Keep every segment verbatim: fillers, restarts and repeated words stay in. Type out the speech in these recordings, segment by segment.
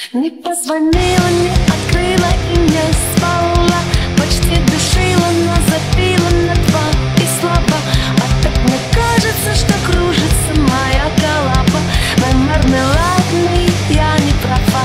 Не позвонила, не открыла и не спала, почти душила, но запила на два и слабо. А так мне кажется, что кружится моя голова. Мой мармеладный, я не права.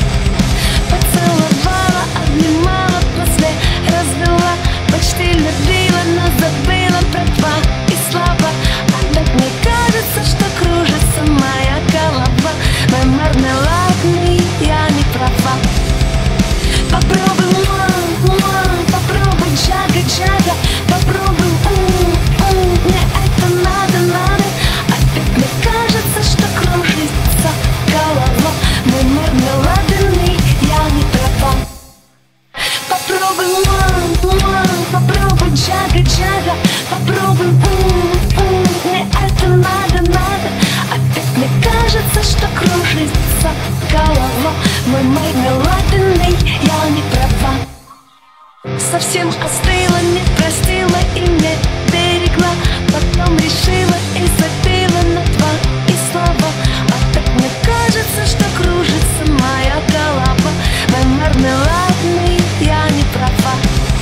Поцеловала, обнимала, после развела, почти любила, но забыла про два и слабо. А так мне кажется, что кружится моя голова. Мой мармеладный, я не права. Попробуй, мам, мам, попробуй, джага-джага, попробуй, ум, ум, мне это надо, надо. Опять мне кажется, что кружится голова. Мой мармеладный, я не права. Попробуй, мам, мам, попробуй, джага-джага, попробуй, ум, ум, мне это надо, надо. Опять мне кажется, что кружится голова. Мой мармеладный, я не права. Совсем остыла, не простила и не берегла, потом решила и забила на два и слова. А так мне кажется, что кружится моя голова. Мой мармеладный, я не права.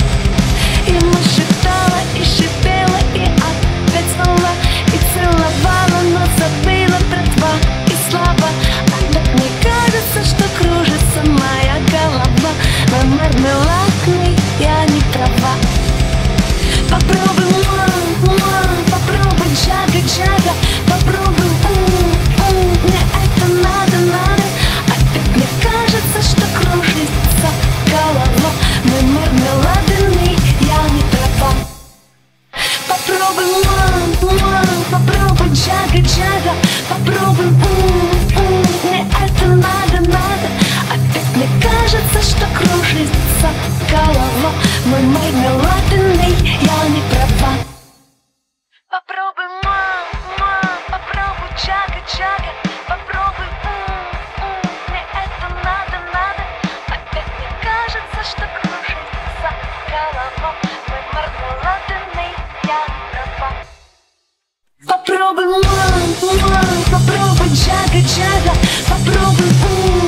Ему шептала и шипела и опять звала, и целовала, но забыла про два и слова. А так мне кажется, что кружится моя голова. Мой мармеладный, я не права. Попробуй, мам, мам, попробуй, джага-джага, попробуй, ум, ум, мне это надо, надо. Опять мне кажется, что кружится голова. Мой мармеладный, я не права. Попробуй, мам, мам, попробуй, джага-джага, попробуй, ум, ум, мне это надо, надо. Опять мне кажется, что кружится голова. Мой мармеладный, я не права. Попробуй, мам, мам, попробуй, джага-джага, попробуй, ум, ум, мне это надо, надо. Опять мне кажется, что кружится голова. Мой мармеладный, я не права. Попробуй, мам, мам, попробуй, джага-джага, попробуй, ум.